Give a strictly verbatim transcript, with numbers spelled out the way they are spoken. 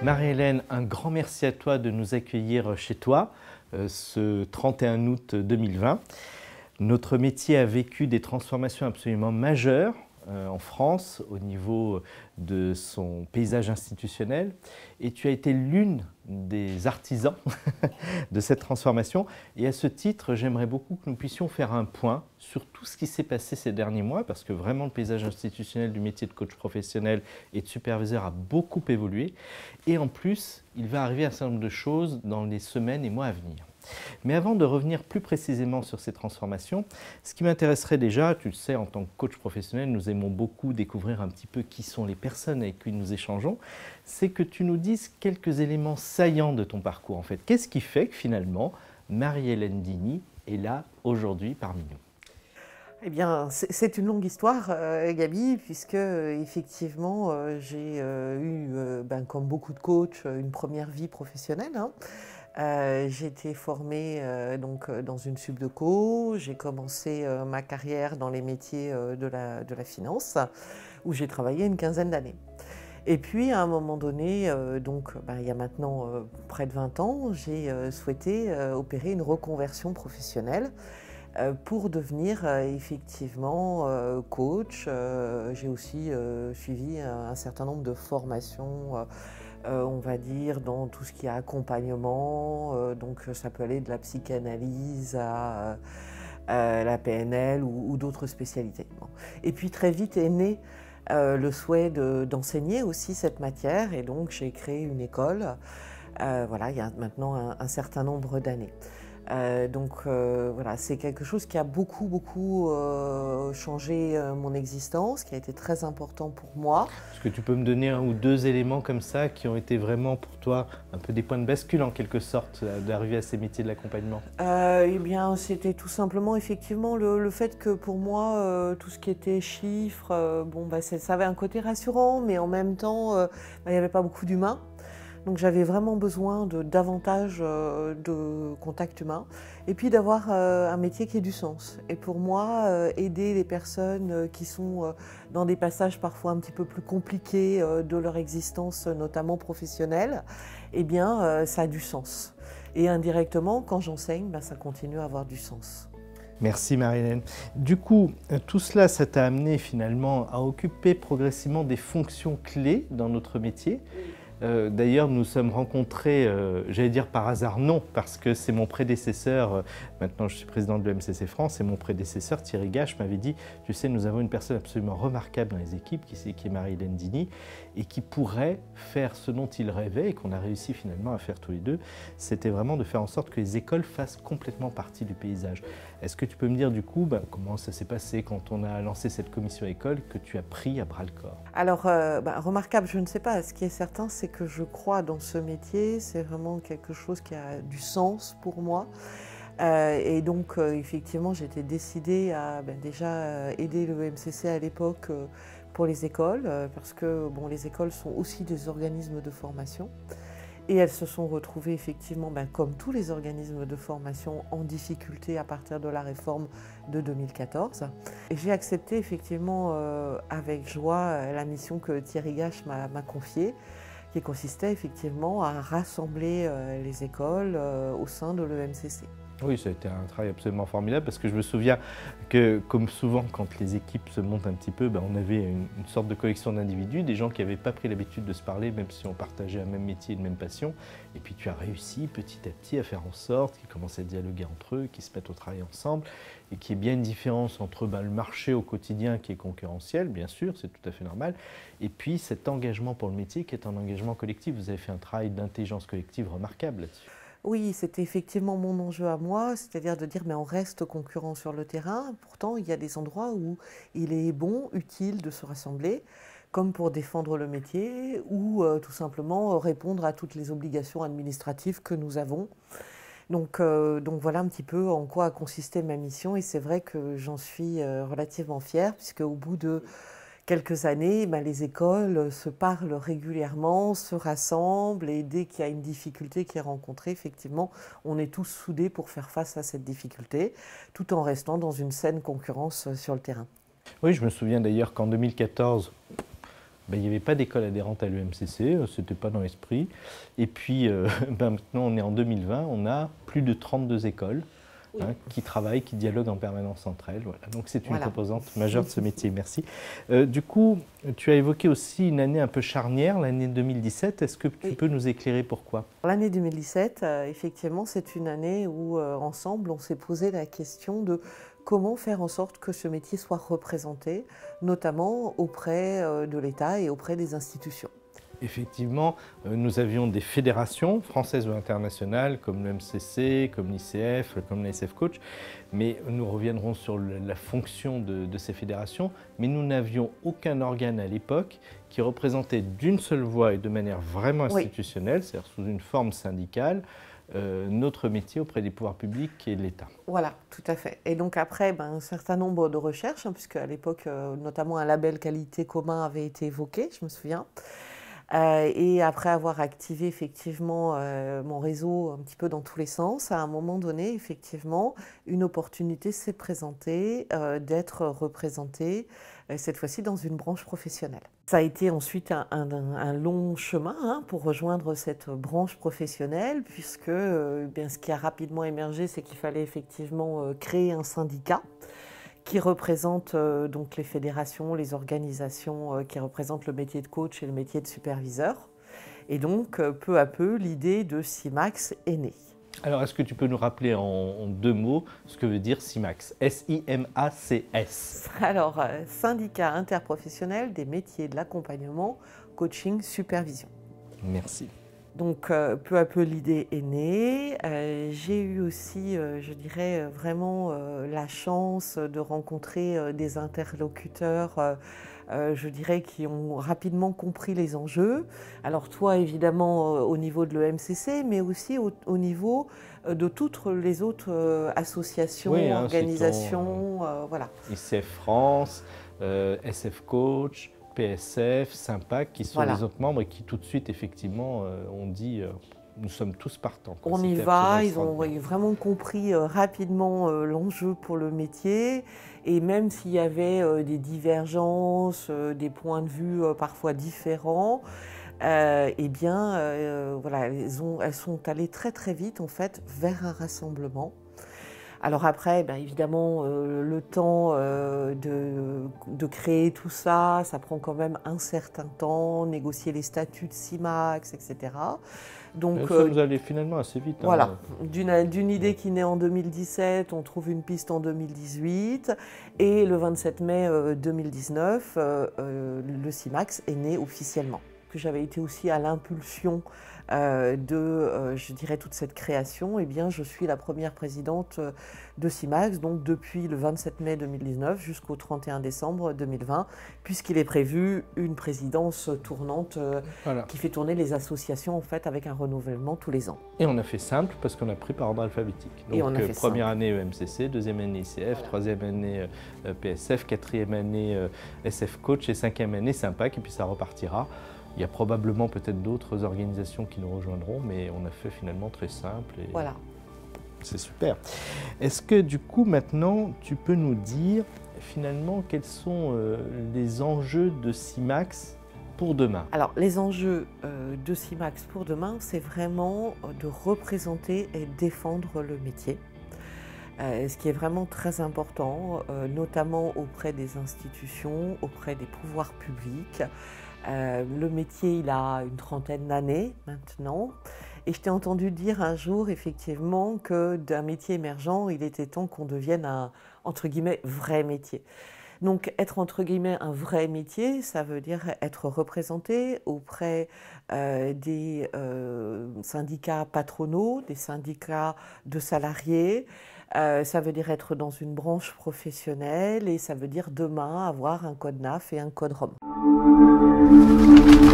Marie-Hélène, un grand merci à toi de nous accueillir chez toi euh, ce trente et un août deux mille vingt. Notre métier a vécu des transformations absolument majeures euh, en France au niveau de son paysage institutionnel et tu as été l'une des artisans de cette transformation. Et à ce titre, j'aimerais beaucoup que nous puissions faire un point sur tout ce qui s'est passé ces derniers mois parce que vraiment le paysage institutionnel du métier de coach professionnel et de superviseur a beaucoup évolué. Et en plus, il va arriver un certain nombre de choses dans les semaines et mois à venir. Mais avant de revenir plus précisément sur ces transformations, ce qui m'intéresserait déjà, tu le sais, en tant que coach professionnel, nous aimons beaucoup découvrir un petit peu qui sont les personnes avec qui nous échangeons, c'est que tu nous dises quelques éléments saillants de ton parcours. En fait, qu'est-ce qui fait que finalement, Marie-Hélène Dini est là aujourd'hui parmi nous? Eh bien, c'est une longue histoire, euh, Gabi, puisque euh, effectivement, euh, j'ai euh, eu, euh, ben, comme beaucoup de coachs, une première vie professionnelle. Hein. Euh, j'ai été formée euh, donc, dans une subdeco, j'ai commencé euh, ma carrière dans les métiers euh, de, la, de la finance, où j'ai travaillé une quinzaine d'années. Et puis, à un moment donné, euh, donc, ben, il y a maintenant euh, près de vingt ans, j'ai euh, souhaité euh, opérer une reconversion professionnelle euh, pour devenir euh, effectivement euh, coach. Euh, j'ai aussi euh, suivi un, un certain nombre de formations, euh, euh, on va dire, dans tout ce qui est accompagnement. Euh, donc, ça peut aller de la psychanalyse à euh, la P N L ou, ou d'autres spécialités. Bon. Et puis, très vite est né Euh, le souhait d'enseigner aussi cette matière et donc j'ai créé une école, euh, voilà, il y a maintenant un, un certain nombre d'années. Euh, donc euh, voilà, c'est quelque chose qui a beaucoup beaucoup euh, changé euh, mon existence, qui a été très important pour moi. Est-ce que tu peux me donner un ou deux éléments comme ça qui ont été vraiment pour toi un peu des points de bascule en quelque sorte d'arriver à ces métiers de l'accompagnement? euh, Eh bien, c'était tout simplement effectivement le, le fait que pour moi, euh, tout ce qui était chiffres, euh, bon, bah, ça avait un côté rassurant, mais en même temps, euh, bah, il n'y avait pas beaucoup d'humains. Donc j'avais vraiment besoin de davantage euh, de contact humain et puis d'avoir euh, un métier qui ait du sens. Et pour moi, euh, aider les personnes euh, qui sont euh, dans des passages parfois un petit peu plus compliqués euh, de leur existence, notamment professionnelle, eh bien euh, ça a du sens. Et indirectement, quand j'enseigne, ben, ça continue à avoir du sens. Merci Marie-Hélène. Du coup, tout cela, ça t'a amené finalement à occuper progressivement des fonctions clés dans notre métier. Euh, D'ailleurs, nous nous sommes rencontrés, euh, j'allais dire par hasard, non, parce que c'est mon prédécesseur, euh, maintenant je suis président de l'E M C C France, et mon prédécesseur Thierry Gache m'avait dit, tu sais, nous avons une personne absolument remarquable dans les équipes, qui, qui est Marie-Hélène Dini, et qui pourrait faire ce dont il rêvait, et qu'on a réussi finalement à faire tous les deux, c'était vraiment de faire en sorte que les écoles fassent complètement partie du paysage. Est-ce que tu peux me dire du coup, bah, comment ça s'est passé quand on a lancé cette commission école que tu as pris à bras-le-corps? Alors, euh, bah, remarquable, je ne sais pas. Ce qui est certain, c'est que je crois dans ce métier. C'est vraiment quelque chose qui a du sens pour moi. Euh, et donc, euh, effectivement, j'étais décidée à ben, déjà euh, aider le M C C à l'époque euh, pour les écoles, euh, parce que bon, les écoles sont aussi des organismes de formation. Et elles se sont retrouvées effectivement, ben, comme tous les organismes de formation, en difficulté à partir de la réforme de deux mille quatorze. Et j'ai accepté effectivement euh, avec joie la mission que Thierry Gache m'a confiée, qui consistait effectivement à rassembler euh, les écoles euh, au sein de l'E M C C. Oui, ça a été un travail absolument formidable parce que je me souviens que, comme souvent, quand les équipes se montent un petit peu, ben, on avait une, une sorte de collection d'individus, des gens qui n'avaient pas pris l'habitude de se parler, même si on partageait un même métier et une même passion. Et puis tu as réussi petit à petit à faire en sorte qu'ils commencent à dialoguer entre eux, qu'ils se mettent au travail ensemble et qu'il y ait bien une différence entre ben, le marché au quotidien qui est concurrentiel, bien sûr, c'est tout à fait normal, et puis cet engagement pour le métier qui est un engagement collectif. Vous avez fait un travail d'intelligence collective remarquable là-dessus. Oui, c'était effectivement mon enjeu à moi, c'est-à-dire de dire mais on reste concurrent sur le terrain, pourtant il y a des endroits où il est bon, utile de se rassembler, comme pour défendre le métier ou euh, tout simplement répondre à toutes les obligations administratives que nous avons. Donc, euh, donc voilà un petit peu en quoi a consisté ma mission et c'est vrai que j'en suis euh, relativement fière puisque au bout de quelques années, ben, les écoles se parlent régulièrement, se rassemblent et dès qu'il y a une difficulté qui est rencontrée, effectivement, on est tous soudés pour faire face à cette difficulté, tout en restant dans une saine concurrence sur le terrain. Oui, je me souviens d'ailleurs qu'en deux mille quatorze, ben, il n'y avait pas d'école adhérente à l'E M C C, ce n'était pas dans l'esprit. Et puis euh, ben, maintenant on est en deux mille vingt, on a plus de trente-deux écoles oui. hein, qui travaillent, qui dialoguent en permanence entre elles. Voilà. Donc c'est une voilà. composante majeure de ce métier, merci. Euh, du coup, tu as évoqué aussi une année un peu charnière, l'année deux mille dix-sept. Est-ce que tu oui. peux nous éclairer pourquoi? L'année deux mille dix-sept, euh, effectivement, c'est une année où euh, ensemble on s'est posé la question de comment faire en sorte que ce métier soit représenté, notamment auprès de l'État et auprès des institutions. Effectivement, nous avions des fédérations françaises ou internationales comme le M C C, comme l'I C F, comme la S F Coach, mais nous reviendrons sur la fonction de, de ces fédérations, mais nous n'avions aucun organe à l'époque qui représentait d'une seule voix et de manière vraiment institutionnelle, oui. c'est-à-dire sous une forme syndicale, Euh, notre métier auprès des pouvoirs publics et de l'État. Voilà, tout à fait. Et donc après, ben, un certain nombre de recherches, hein, puisque à l'époque, euh, notamment un label qualité commun avait été évoqué, je me souviens. Euh, et après avoir activé effectivement euh, mon réseau un petit peu dans tous les sens, à un moment donné, effectivement, une opportunité s'est présentée euh, d'être représentée, euh, cette fois-ci dans une branche professionnelle. Ça a été ensuite un, un, un long chemin hein, pour rejoindre cette branche professionnelle, puisque euh, bien, ce qui a rapidement émergé, c'est qu'il fallait effectivement euh, créer un syndicat qui représente euh, donc les fédérations, les organisations euh, qui représentent le métier de coach et le métier de superviseur. Et donc, euh, peu à peu, l'idée de SIMACS est née. Alors, est-ce que tu peux nous rappeler en, en deux mots ce que veut dire SIMACS? S I M A C S. Alors, euh, syndicat interprofessionnel des métiers de l'accompagnement, coaching, supervision. Merci. Donc, euh, peu à peu, l'idée est née. Euh, j'ai eu aussi, euh, je dirais, vraiment euh, la chance de rencontrer euh, des interlocuteurs, euh, euh, je dirais, qui ont rapidement compris les enjeux. Alors, toi, évidemment, euh, au niveau de l'E M C C, mais aussi au, au niveau euh, de toutes les autres euh, associations, oui, hein, organisations, euh, voilà. I C F France, euh, S F Coach, P S F, SYMPAC, qui sont voilà. les autres membres et qui tout de suite, effectivement, euh, ont dit euh, nous sommes tous partants. On y va, ils ont vraiment compris euh, rapidement euh, l'enjeu pour le métier. Et même s'il y avait euh, des divergences, euh, des points de vue euh, parfois différents, euh, eh bien, euh, voilà, elles, ont, elles sont allées très très vite en fait vers un rassemblement. Alors après, ben évidemment, euh, le temps euh, de, de créer tout ça, ça prend quand même un certain temps, négocier les statuts de SIMACS, et cetera. Donc, ça, vous allez finalement assez vite. Voilà, hein. d'une d'une idée qui naît en deux mille dix-sept, on trouve une piste en deux mille dix-huit, et le vingt-sept mai deux mille dix-neuf, euh, euh, le SIMACS est né officiellement. Que j'avais été aussi à l'impulsion euh, de, euh, je dirais, toute cette création, eh bien, je suis la première présidente de SIMACS, donc depuis le vingt-sept mai deux mille dix-neuf jusqu'au trente et un décembre deux mille vingt, puisqu'il est prévu une présidence tournante euh, voilà. qui fait tourner les associations en fait avec un renouvellement tous les ans. Et on a fait simple parce qu'on a pris par ordre alphabétique. Donc, et on a fait première simple. année E M C C, deuxième année I C F, voilà. troisième année euh, P S F, quatrième année euh, S F Coach et cinquième année SYMPAC, et puis ça repartira. Il y a probablement peut-être d'autres organisations qui nous rejoindront, mais on a fait finalement très simple. Et voilà. C'est super. Est-ce que du coup maintenant tu peux nous dire finalement quels sont euh, les enjeux de SIMACS pour demain? Alors les enjeux euh, de SIMACS pour demain, c'est vraiment de représenter et défendre le métier. Euh, ce qui est vraiment très important, euh, notamment auprès des institutions, auprès des pouvoirs publics. Euh, le métier, il a une trentaine d'années maintenant. Et je t'ai entendu dire un jour, effectivement, que d'un métier émergent, il était temps qu'on devienne un, entre guillemets, vrai métier. Donc, être, entre guillemets, un vrai métier, ça veut dire être représenté auprès euh, des euh, syndicats patronaux, des syndicats de salariés. Euh, ça veut dire être dans une branche professionnelle et ça veut dire demain avoir un code N A F et un code R O M.